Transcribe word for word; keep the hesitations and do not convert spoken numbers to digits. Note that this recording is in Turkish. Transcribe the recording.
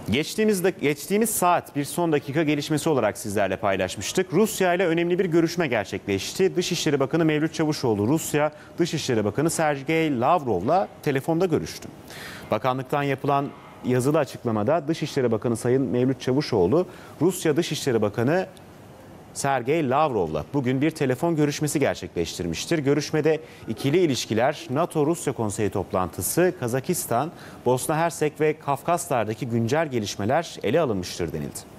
Geçtiğimiz, geçtiğimiz saat bir son dakika gelişmesi olarak sizlerle paylaşmıştık. Rusya ile önemli bir görüşme gerçekleşti. Dışişleri Bakanı Mevlüt Çavuşoğlu, Rusya Dışişleri Bakanı Sergey Lavrov'la telefonda görüştü. Bakanlıktan yapılan yazılı açıklamada Dışişleri Bakanı Sayın Mevlüt Çavuşoğlu, Rusya Dışişleri Bakanı Sergey Lavrov'la bugün bir telefon görüşmesi gerçekleştirmiştir. Görüşmede ikili ilişkiler, NATO-Rusya Konseyi toplantısı, Kazakistan, Bosna Hersek ve Kafkaslar'daki güncel gelişmeler ele alınmıştır denildi.